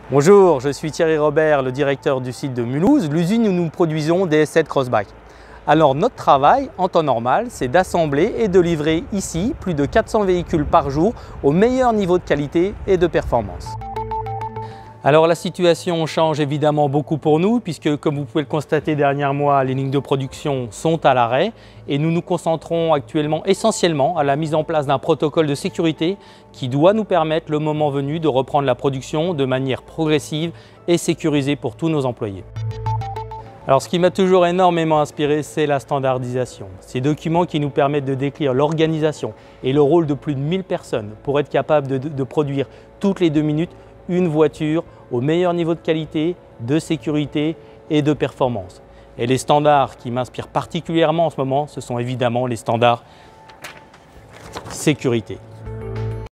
Bonjour, je suis Thierry Robert, le directeur du site de Mulhouse, l'usine où nous produisons des S7 Crossback. Alors notre travail, en temps normal, c'est d'assembler et de livrer ici plus de 400 véhicules par jour au meilleur niveau de qualité et de performance. Alors la situation change évidemment beaucoup pour nous puisque, comme vous pouvez le constater derrière moi, les lignes de production sont à l'arrêt et nous nous concentrons actuellement essentiellement à la mise en place d'un protocole de sécurité qui doit nous permettre, le moment venu, de reprendre la production de manière progressive et sécurisée pour tous nos employés. Alors ce qui m'a toujours énormément inspiré, c'est la standardisation. Ces documents qui nous permettent de décrire l'organisation et le rôle de plus de 1000 personnes pour être capables de produire toutes les 2 minutes une voiture au meilleur niveau de qualité, de sécurité et de performance. Et les standards qui m'inspirent particulièrement en ce moment, ce sont évidemment les standards sécurité.